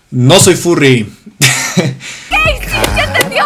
No soy furry. ¡Ya entendió!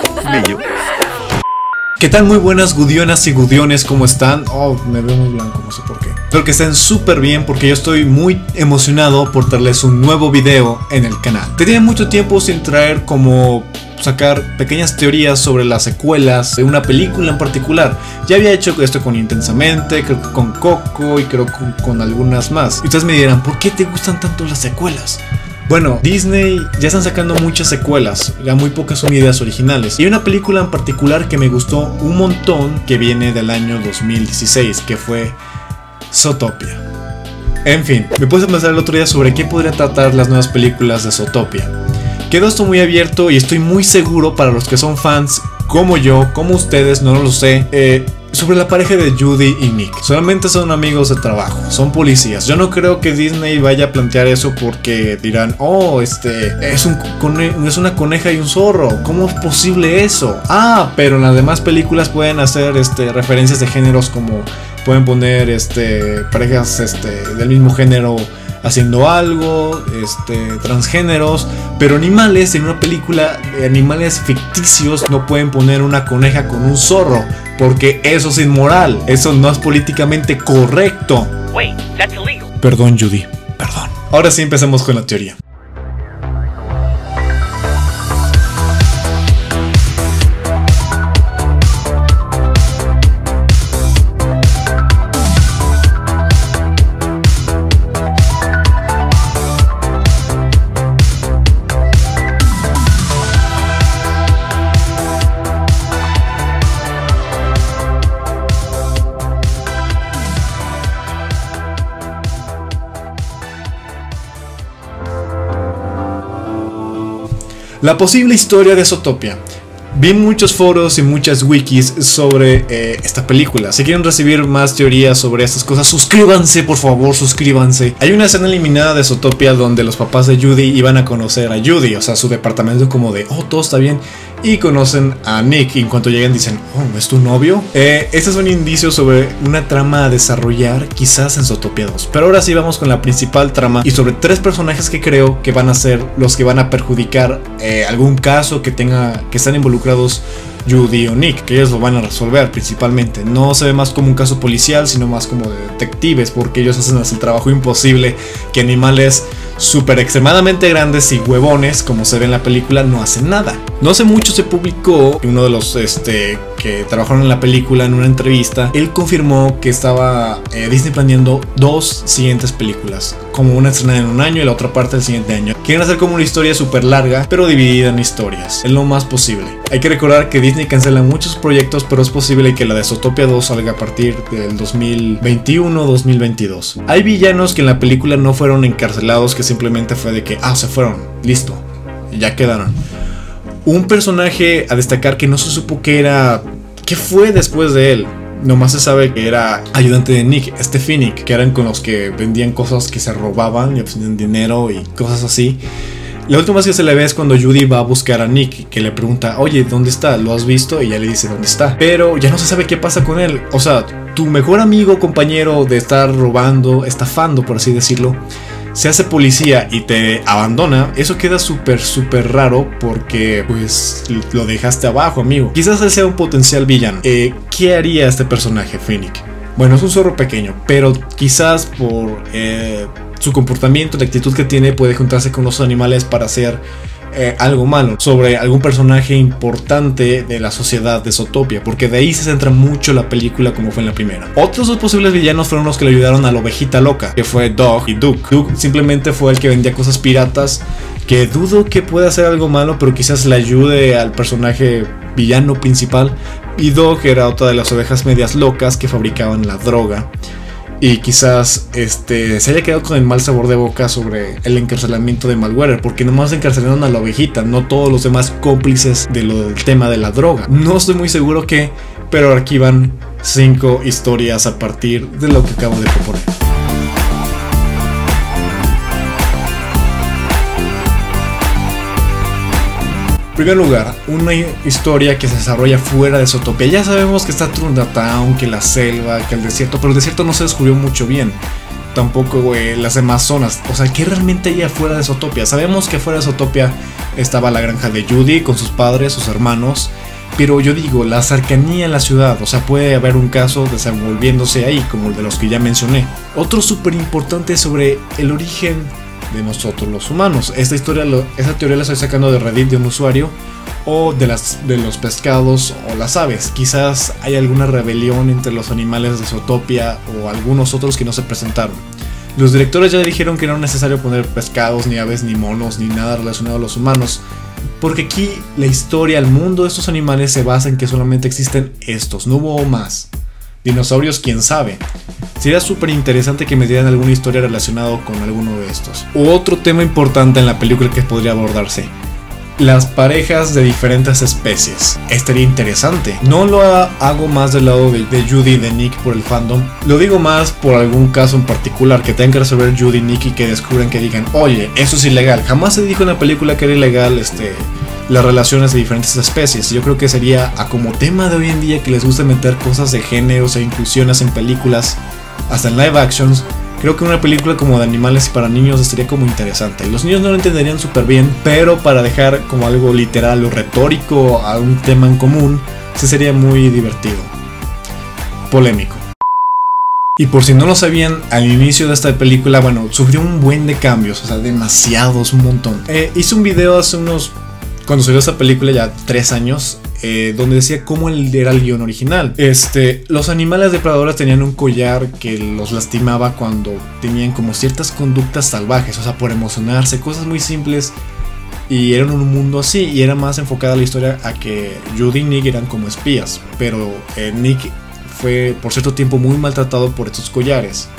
¿Qué tal? Muy buenas gudionas y gudiones, ¿cómo están? Oh, me veo muy blanco, no sé por qué. Espero que estén súper bien porque yo estoy muy emocionado por traerles un nuevo video en el canal. Tenía mucho tiempo sin traer como sacar pequeñas teorías sobre las secuelas de una película en particular. Ya había hecho esto con Intensamente, creo que con Coco y creo que con algunas más. Y ustedes me dirán, ¿por qué te gustan tanto las secuelas? Bueno, Disney ya están sacando muchas secuelas, ya muy pocas son ideas originales. Y hay una película en particular que me gustó un montón que viene del año 2016, que fue Zootopia. En fin, me puse a pensar el otro día sobre qué podrían tratar las nuevas películas de Zootopia. Quedó esto muy abierto y estoy muy seguro para los que son fans como yo, como ustedes, no lo sé, sobre la pareja de Judy y Nick. Solamente son amigos de trabajo, son policías. Yo no creo que Disney vaya a plantear eso porque dirán, oh, es una coneja y un zorro. ¿Cómo es posible eso? Ah, pero en las demás películas pueden hacer referencias de géneros, como pueden poner parejas del mismo género haciendo algo, transgéneros, pero animales. En una película de animales ficticios no pueden poner una coneja con un zorro, porque eso es inmoral, eso no es políticamente correcto. Wait, that's illegal. Perdón, Judy, perdón. Ahora sí, empecemos con la teoría. La posible historia de Zootopia. Vi muchos foros y muchas wikis sobre esta película. Si quieren recibir más teorías sobre estas cosas, suscríbanse, por favor, suscríbanse. Hay una escena eliminada de Zootopia donde los papás de Judy iban a conocer a Judy, o sea, su departamento, como de, oh, todo está bien. Y conocen a Nick y en cuanto llegan dicen, oh, ¿es tu novio? Este es un indicio sobre una trama a desarrollar quizás en Zootopia 2. Pero ahora sí vamos con la principal trama y sobre tres personajes que creo que van a ser los que van a perjudicar algún caso que están involucrados Judy o Nick, que ellos lo van a resolver principalmente. No se ve más como un caso policial, sino más como de detectives, porque ellos hacen el trabajo imposible que animales súper extremadamente grandes y huevones, como se ve en la película, no hacen nada. No hace mucho se publicó uno de los que trabajaron en la película, en una entrevista, él confirmó que estaba Disney planeando dos siguientes películas, como una estrenada en un año y la otra parte del siguiente año. Quieren hacer como una historia súper larga, pero dividida en historias, en lo más posible. Hay que recordar que Disney cancela muchos proyectos, pero es posible que la de Zootopia 2 salga a partir del 2021-2022. Hay villanos que en la película no fueron encarcelados, que simplemente fue de que, se fueron, listo, ya quedaron. Un personaje a destacar que no se supo qué fue después de él. Nomás se sabe que era ayudante de Nick, Finnick, que eran con los que vendían cosas que se robaban y obtenían dinero y cosas así. La última vez que se le ve es cuando Judy va a buscar a Nick, que le pregunta, oye, ¿dónde está? ¿Lo has visto? Y ella le dice dónde está. Pero ya no se sabe qué pasa con él. O sea, tu mejor amigo, compañero de estar robando, estafando, por así decirlo, se hace policía y te abandona. Eso queda súper raro porque pues lo dejaste abajo, amigo. Quizás él sea un potencial villano. ¿Qué haría este personaje, Finnick? Bueno, es un zorro pequeño, pero quizás por su comportamiento, la actitud que tiene, puede juntarse con los animales para hacer algo malo sobre algún personaje importante de la sociedad de Zootopia, porque de ahí se centra mucho la película, como fue en la primera. Otros dos posibles villanos fueron los que le ayudaron a la ovejita loca, que fue Dog y Duke. Duke simplemente fue el que vendía cosas piratas, que dudo que pueda hacer algo malo, pero quizás le ayude al personaje villano principal. Y Dog era otra de las ovejas medias locas que fabricaban la droga. Y quizás se haya quedado con el mal sabor de boca sobre el encarcelamiento de Malware, porque nomás encarcelaron a la ovejita, no todos los demás cómplices del tema de la droga. No estoy muy seguro pero aquí van 5 historias a partir de lo que acabo de proponer. En primer lugar, una historia que se desarrolla fuera de Zootopia. Ya sabemos que está Thundertown, que la selva, que el desierto, pero el desierto no se descubrió mucho bien. tampoco las demás zonas. O sea, ¿qué realmente hay afuera de Zootopia? Sabemos que afuera de Zootopia estaba la granja de Judy con sus padres, sus hermanos. Pero yo digo, la cercanía a la ciudad, o sea, puede haber un caso desenvolviéndose ahí, como el de los que ya mencioné. Otro súper importante sobre el origen de nosotros los humanos. Esta teoría la estoy sacando de Reddit de un usuario, o de los pescados o las aves. Quizás hay alguna rebelión entre los animales de Zootopia o algunos otros que no se presentaron. Los directores ya dijeron que no era necesario poner pescados, ni aves, ni monos, ni nada relacionado a los humanos, porque aquí la historia, el mundo de estos animales se basa en que solamente existen estos, no hubo más. Dinosaurios, quién sabe. Sería súper interesante que me dieran alguna historia relacionada con alguno de estos. Otro tema importante en la película que podría abordarse: las parejas de diferentes especies. Estaría interesante. No lo hago más del lado de Judy y de Nick por el fandom. Lo digo más por algún caso en particular que tengan que resolver Judy y Nick y que descubran que digan, oye, eso es ilegal. Jamás se dijo en la película que era ilegal las relaciones de diferentes especies. Yo creo que sería como tema de hoy en día que les gusta meter cosas de géneros e inclusiones en películas, hasta en live actions. Creo que una película como de animales y para niños estaría como interesante. Los niños no lo entenderían súper bien, pero para dejar como algo literal o retórico a un tema en común, sí sería muy divertido. Polémico. Y por si no lo sabían, al inicio de esta película, bueno, sufrió un buen de cambios, o sea, demasiados, un montón. Hice un video hace cuando salió esta película ya 3 años, donde decía cómo era el guión original. Los animales depredadores tenían un collar que los lastimaba cuando tenían como ciertas conductas salvajes, o sea, por emocionarse, cosas muy simples. Y era un mundo así, y era más enfocada la historia a que Judy y Nick eran como espías. Pero Nick fue por cierto tiempo muy maltratado por estos collares.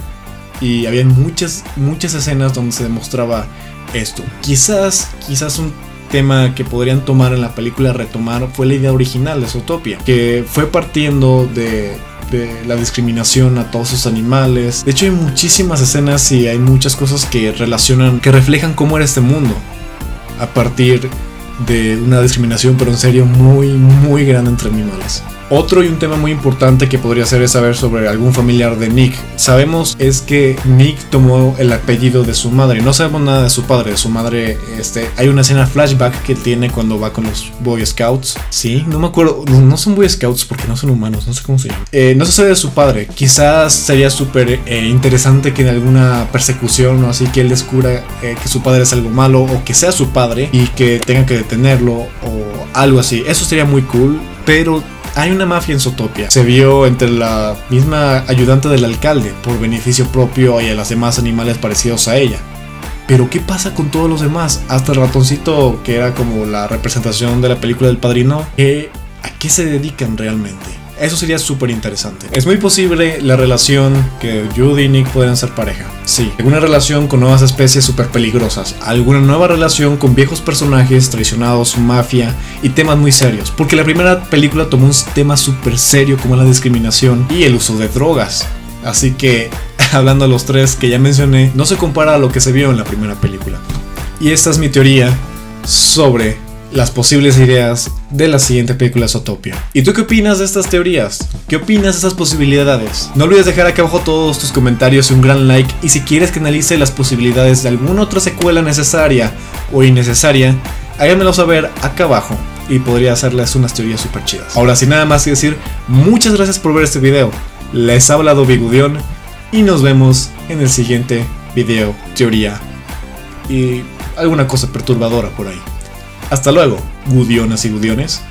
Y había muchas escenas donde se demostraba esto. Quizás un tema que podrían tomar en la película, retomar, fue la idea original de Zootopia, que fue partiendo de la discriminación a todos esos animales. De hecho, hay muchísimas escenas y hay muchas cosas que reflejan cómo era este mundo a partir de una discriminación, pero en serio muy, muy grande entre animales. Otro y un tema muy importante que podría ser es saber sobre algún familiar de Nick. Sabemos es que Nick tomó el apellido de su madre. No sabemos nada de su padre, de su madre. Hay una escena flashback que tiene cuando va con los Boy Scouts. Sí, no me acuerdo. No son Boy Scouts porque no son humanos, no sé cómo se llama. No se sabe de su padre. Quizás sería súper interesante que en alguna persecución o así que él descubra que su padre es algo malo, o que sea su padre y que tenga que detenerlo o algo así. Eso sería muy cool, pero hay una mafia en Zootopia. Se vio entre la misma ayudante del alcalde por beneficio propio y a los demás animales parecidos a ella. Pero ¿qué pasa con todos los demás? Hasta el ratoncito, que era como la representación de la película del Padrino. ¿A qué se dedican realmente? Eso sería súper interesante. Es muy posible la relación que Judy y Nick pueden ser pareja. Sí, alguna relación con nuevas especies súper peligrosas. Alguna nueva relación con viejos personajes traicionados, mafia y temas muy serios. Porque la primera película tomó un tema súper serio como la discriminación y el uso de drogas. Así que, hablando de los tres que ya mencioné, no se compara a lo que se vio en la primera película. Y esta es mi teoría sobre las posibles ideas de la siguiente película Zootopia. ¿Y tú qué opinas de estas teorías? ¿Qué opinas de estas posibilidades? No olvides dejar acá abajo todos tus comentarios y un gran like. Y si quieres que analice las posibilidades de alguna otra secuela necesaria o innecesaria, háganmelo saber acá abajo y podría hacerles unas teorías súper chidas. Ahora, sin nada más que decir, muchas gracias por ver este video. Les ha hablado Bigudión y nos vemos en el siguiente video, teoría y alguna cosa perturbadora por ahí. Hasta luego, Gudionas y Gudiones.